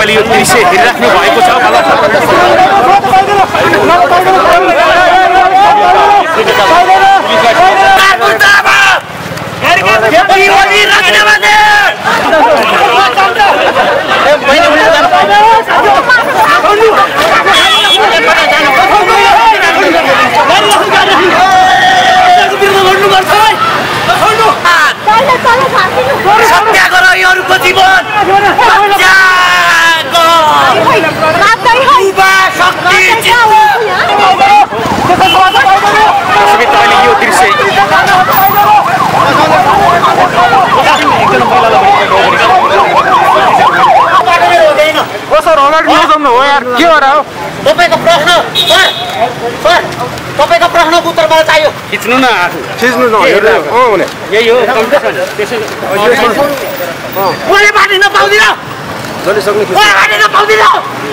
तपाईँले यो दृश्य हेरिराख्नु भएको छ। सत्याग्रहीहरूको जीवन तपाईँले यो दृश्य सर अगाडि नजाउनु हो यार, के हो र? तपाईँको प्रश्न तपाईँको प्रश्नको उत्तर मलाई चाहियो। खिच्नु न, खिच्नु न, यही हो। मैले बाँड्न नपाउँदिन, बाँड्न नपाउँदिन,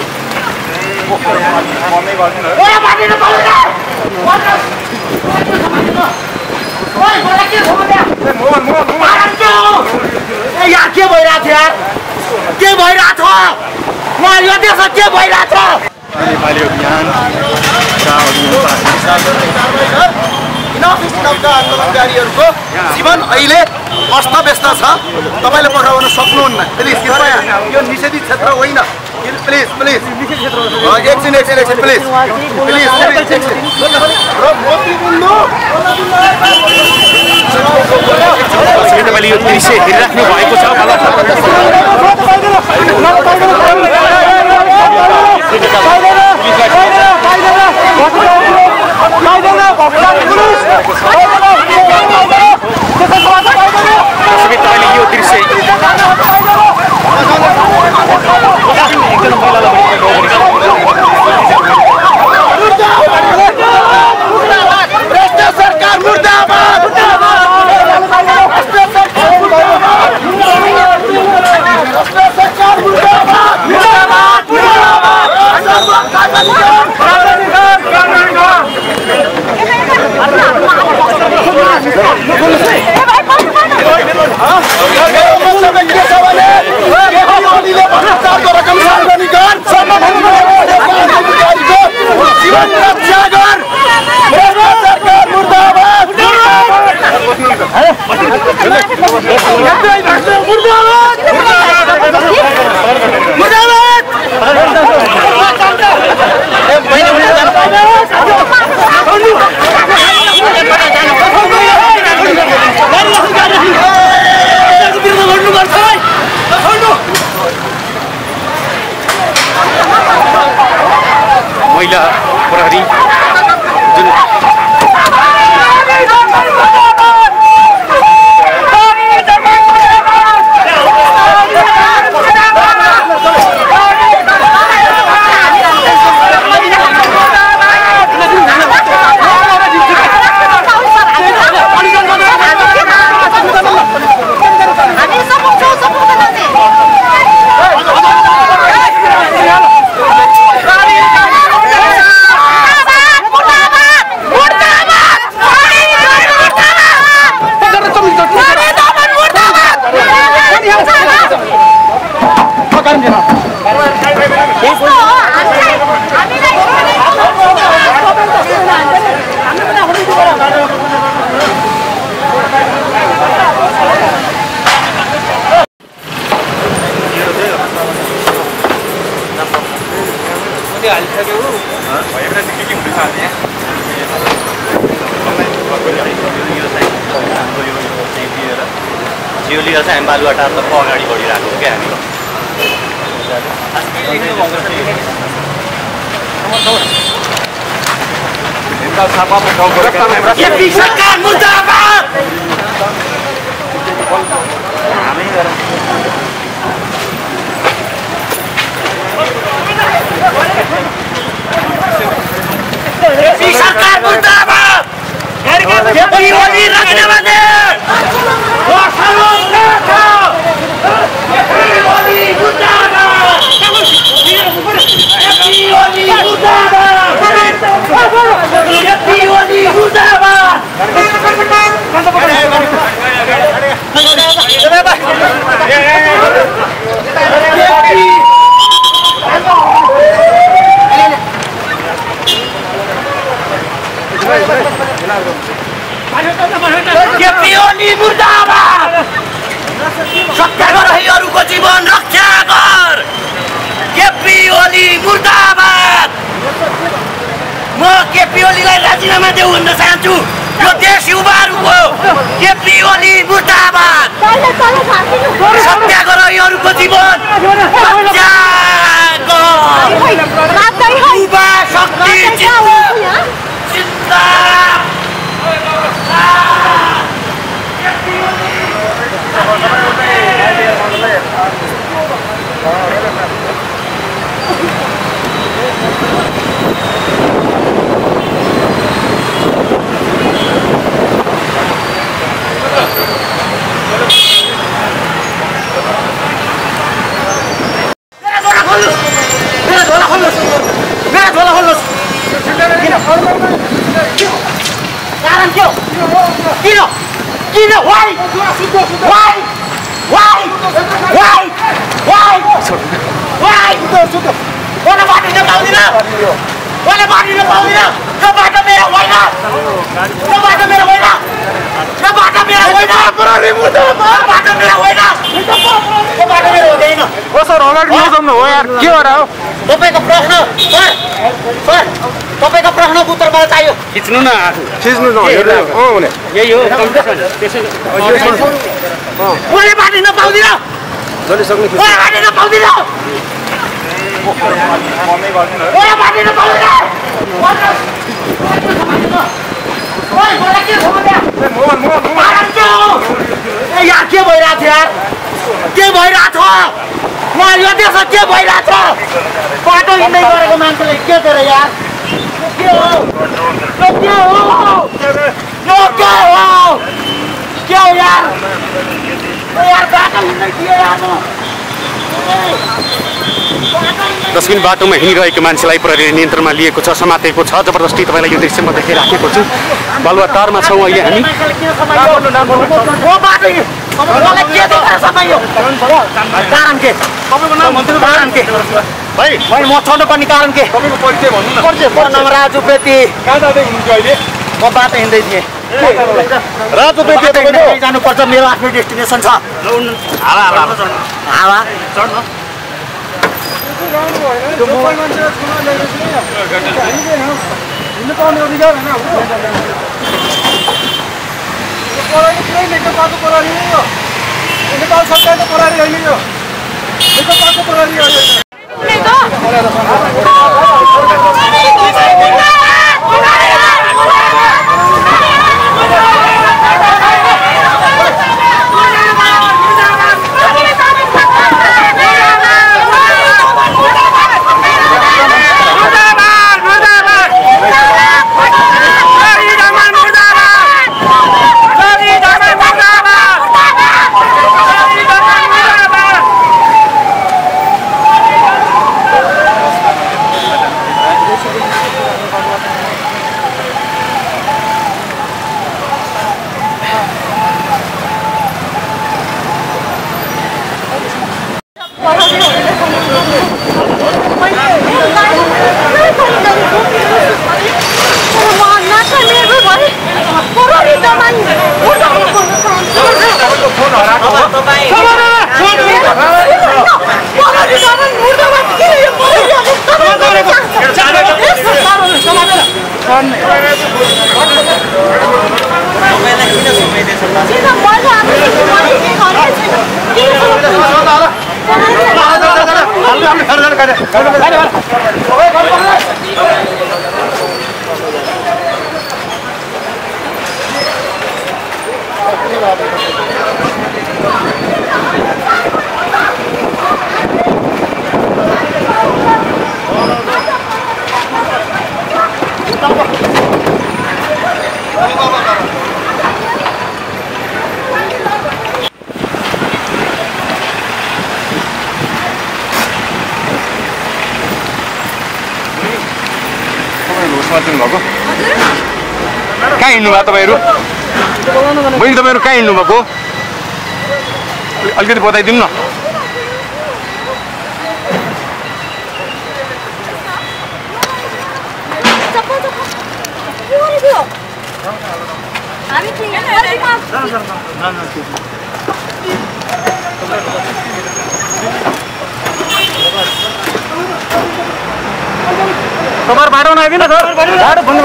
यहाँ के भइरहेको थियो यार? के भइरहेको छ? यहाँ यो देशमा के भइरहेको छ? नेपाली अभियान आन्दोलनकारीहरूको जीवन अहिले अस्तव्यस्त छ। तपाईँले पठाउन सक्नुहुन्न। प्लिज कृपया, यो निषेधित क्षेत्र होइन। प्लिज प्लिज एकछिन प्लिज प्लिज तपाईँले यो दृश्य हेरिराख्नु भएको छ। तपाईँले यो दृश्य भ्रष्ट सरकार मुर्दाबाद, जीवन रक्षा गर, भ्रष्ट सरकार मुर्दाबाद, महिला प्रहरी जुन जियोलीलाई चाहिँ हामी बालुवाटारतर्फ अगाडि बढिरहेको हो क्या हामी सरकार मुर्दाबाद, सरकार मुर्दाबाद, राजीनामा देऊ भन्न चाहन्छु यो देश युवाहरूको केपी ओली मुर्दाबाद सत्याग्रहीहरूको जीवन युवा शक्ति तपाईँको प्रश्नको उत्तर मलाई चाहियो खिच्नु न खिच्नु न यही हो मैले बाँडिन पाउँदिनँ यहाँ के भइरहेको थियो यार के भइरहेको छ यो देशमा के भइरहेको छ बाटो हिँड्दै गरेको मान्छेले के गरे यार के हो यार बाटो हिँड्दै थियो यार डस्टबिन बाटोमा हिँडिरहेको मान्छेलाई प्रहरीले नियन्त्रणमा लिएको छ, समातेको छ। जबरजस्ती तपाईँलाई यो दृश्य म देखाइराखेको छु। बालुवाटारमा छौँ अहिले हामी। म छोड्नुपर्ने कारण के राजु पेटी म बाटो हिँड्दै थिएँ राजु पेटी जानुपर्छ मेरो आफ्नो डेस्टिनेसन छ हावा नेपाल सरकारको प्रहरी होइन यो नेपालको प्रहरी होइन कहाँ हिँड्नु भयो तपाईँहरू? बहिनी तपाईँहरू कहाँ हिँड्नु भएको? अलिकति बताइदिनु न। सर बाटो नआइदिनु सर बाटो खोल्नु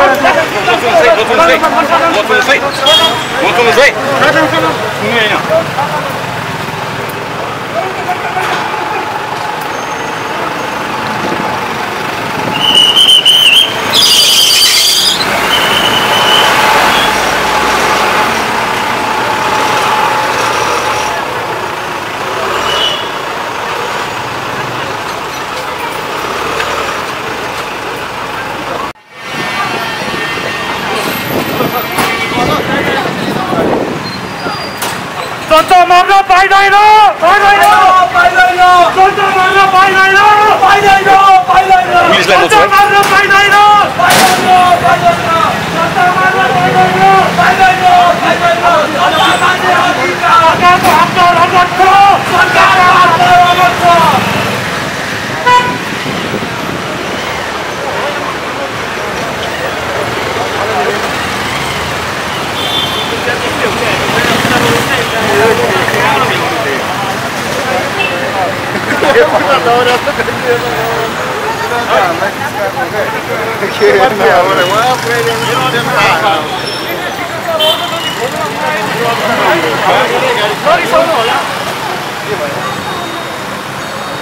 जनता मार्न पाइँदैन जनता मार्न पाइँदैन जनता मार्न पाइँदैन सरकारको हकमा रगत छ सरकारको हकमा रगत छ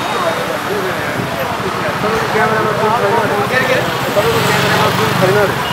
क्यामेरामा